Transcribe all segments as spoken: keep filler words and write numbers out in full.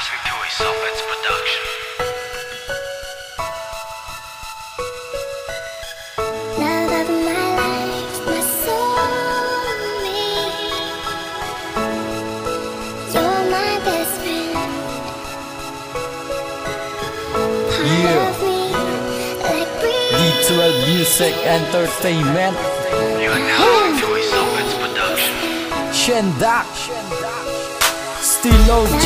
listening to a Soffits production. Love of my life, my soulmate. You're my best friend. Part Yeah. of me, like D twelve Music Entertainment, You are now listening to a Soffits production. Shendak, Still O G,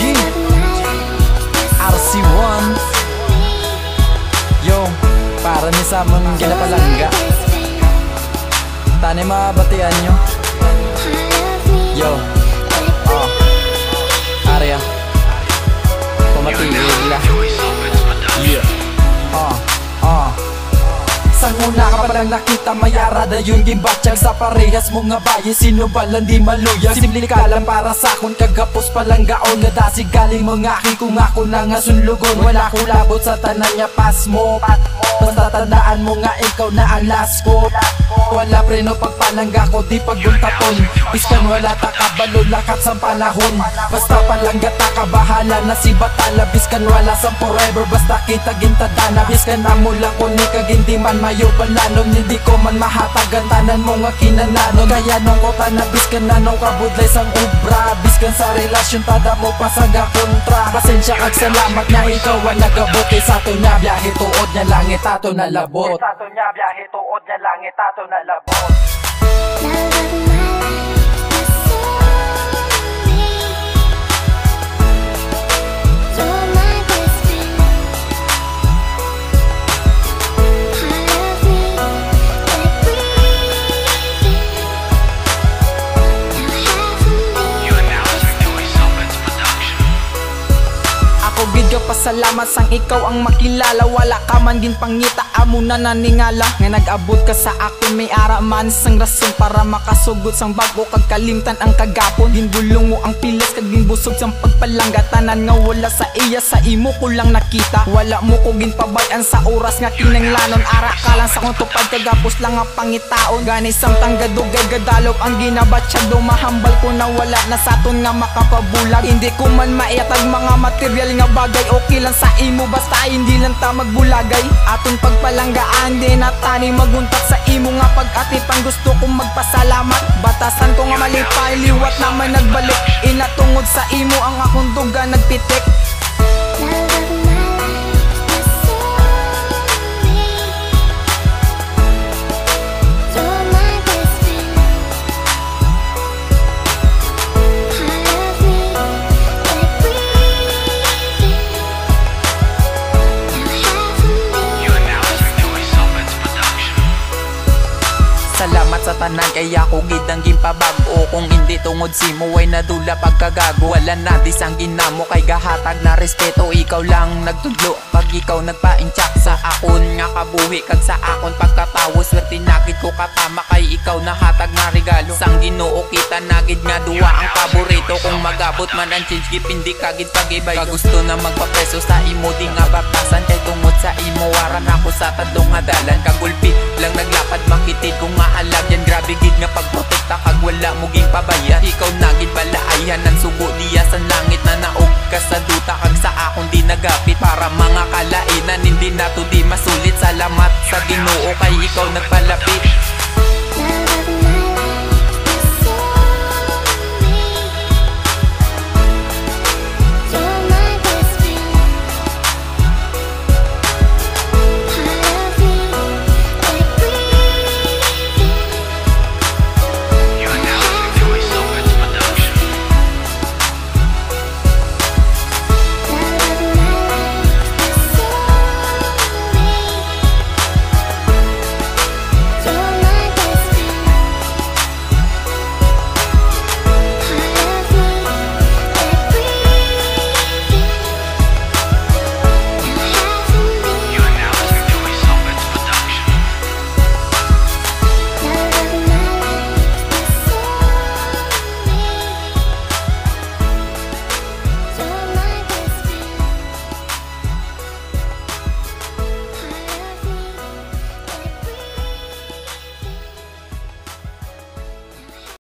R C one. Yo, para ni sa mga ginapalangga. Tani mabatian nyo. Yo, oh, Arya, pumatiig la. Yeah, oh, oh. Sang una ka palang nakita mayarada yung gimbatsyag sa parehas mo nga bayi. Sino ba lang di maluyag? Simple ka lang para sa akon kagapos palang gaon. Nadasig galing mga aki kung ako na nga sunlugon. Wala ko labot sa tanan niya pas mo. Basta tandaan mo nga ikaw na ang last ko. Wala preno pagpalangga ko di paguntaton. Iskan wala ta kabalo lakat sa panahon. Basta palangga ta kabahala na si batala. Biskan wala sa forever basta kita gintadana. Biskan na mo lang ko ni kagindi man mayo palanon. Hindi ko man mahatagan tanan mo nga kinananon. Kaya nung ko tanabis ka na nung kabudlay sang ubra. Biskan sa relasyon tada mo pasaga kontra. Pasensya kag salamat na ikaw ang nagabuti sa to nya biyahe tuod nya langit ato na labot. Sa to nya biyahe tuod nya langit ato na labot. love of my life, my soulmate. You're my best friend. Part of me, like breathing. Now half of me. You are now listening to a Soffits production. Ako gid ka pasalamat sang ikaw ang makilala. Wala ka man gin pangita amo na naningala. Nga nag-abot ka sa akon may ara man sang rason para makasugod sang bago kag kalimtan ang kagapon. Ginbulong mo ang pilas kag ginbusog sang pagpalanggatanan nga wala sa iya sa imo ko lang nakita. Wala mo ko ginpabayan sa oras nga kinanglanon. Ara ka lang sa kong tupad kagapos lang ang pangitaon. Gani samtang gadugay gadalop ang ginabatsyag do mahambal ko na wala na saton nga makapabulag. Hindi ko man maiatag mga material nga bagay. Okay lang sa imo basta hindi lang ta magbulagay. Aton pagpalanggaan di na tani maguntak sa imo nga pag-atipang gusto kong magpasalamat. Batasan ko nga malipay liwat naman nagbalik. Inatungod sa imo ang akong duga nagpitik. Love of my life, my soulmate. You're my best friend. Part of me, like breathing. Now half of me. You are now listening to a Soffits production. Salamat sa tanan kaya ko gidang gimpabago. Kung hindi tungod si mo ay nadula pagkagago. Wala na di sang ginamo kay gahatag na respeto. Ikaw lang nagtudlo pag ikaw nagpaintsak sa akon nga kabuhi kag sa akon pagkatawo. Swerte nakid ko katama kay ikaw nahatag na regalo. Sang Ginoo kita nagid nga duwa ang paborito. Kung magabot man ang change gipindi kagid pag-ibay. Kagusto na magpapreso sa imo di nga baptasan. Kay tungod sa imo waran ako sa tadlong nga dalan. Kagulpi lang naglapad makitid kung maalag yan. Grabe gid nga pagprotekta kag wala mo ging